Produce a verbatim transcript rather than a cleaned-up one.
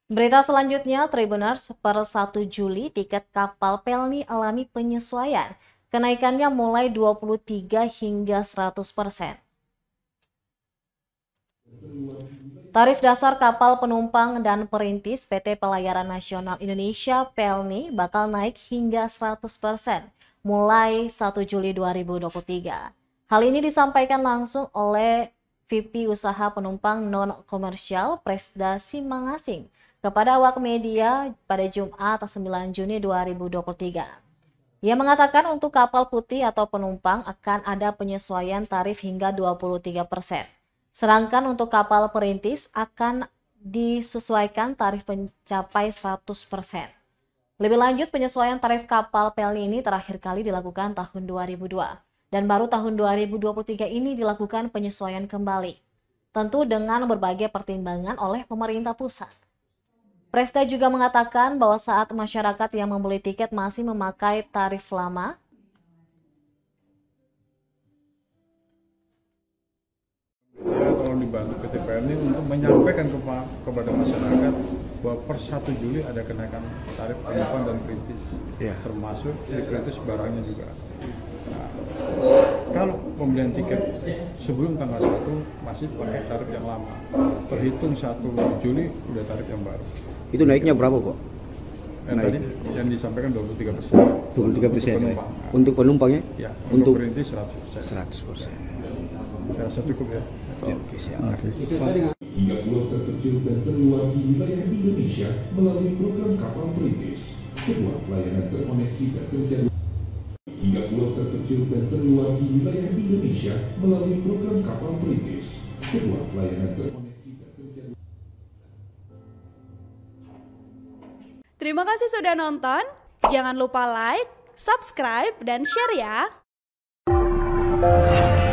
Berita selanjutnya, Tribuners, per satu Juli tiket kapal Pelni alami penyesuaian. Kenaikannya mulai dua puluh tiga hingga seratus persen. Tarif dasar kapal penumpang dan perintis P T Pelayaran Nasional Indonesia Pelni bakal naik hingga seratus persen mulai satu Juli dua ribu dua puluh tiga. Hal ini disampaikan langsung oleh V P Usaha Penumpang Non-Komersial Presda Simangasing kepada awak media pada Jumat sembilan Juni dua ribu dua puluh tiga. Ia mengatakan untuk kapal putih atau penumpang akan ada penyesuaian tarif hingga dua puluh tiga persen. Sedangkan untuk kapal perintis akan disesuaikan tarif mencapai seratus persen. Lebih lanjut, penyesuaian tarif kapal Pelni ini terakhir kali dilakukan tahun dua ribu dua dan baru tahun dua ribu dua puluh tiga ini dilakukan penyesuaian kembali. Tentu dengan berbagai pertimbangan oleh pemerintah pusat. Presda juga mengatakan bahwa saat masyarakat yang membeli tiket masih memakai tarif lama, tolong dibantu P T P L N untuk menyampaikan kepada masyarakat bahwa per satu Juli ada kenaikan tarif penumpang dan perintis, ya. Termasuk di perintis barangnya juga. Nah, kalau pembelian tiket sebelum tanggal satu masih pakai tarif yang lama, terhitung satu Juli udah tarif yang baru. Itu naiknya berapa, Pak? Yang Naik. tadi yang disampaikan dua puluh tiga persen. dua puluh tiga persen. Untuk, penumpang. Untuk penumpangnya? Ya, untuk, untuk perintis seratus persen. seratus persen. Saya rasa cukup ya. Oke, siap. Hingga pulau terkecil dan terluar di wilayah Indonesia melalui program Kapal Perintis, sebuah pelayanan terkoneksi dan terjadi. Hingga pulau terkecil dan terluar di wilayah Indonesia melalui program Kapal Perintis, sebuah pelayanan terkoneksi dan terjadi. Terima kasih sudah nonton. Jangan lupa like, subscribe, dan share ya.